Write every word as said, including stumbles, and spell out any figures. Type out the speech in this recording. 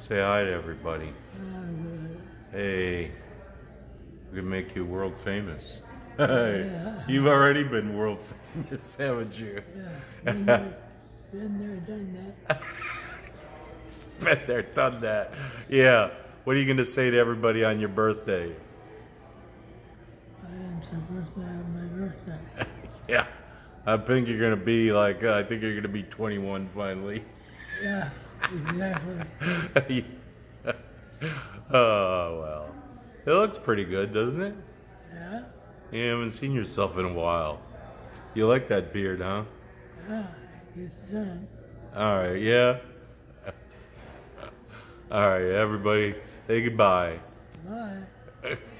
Say hi to everybody. Uh, Hey, we can make you world famous. Yeah. You've already been world famous, haven't you? yeah, been there, been there, done that. Been there, done that. Yeah. What are you going to say to everybody on your birthday? I am supposed to have my birthday. Yeah. I think you're going to be like, uh, I think you're going to be twenty-one finally. Yeah, exactly. Oh, well. It looks pretty good, doesn't it? Yeah, You haven't seen yourself in a while. You like that beard, huh? yeah, it's done. All right, yeah. All right, everybody, say goodbye. Bye.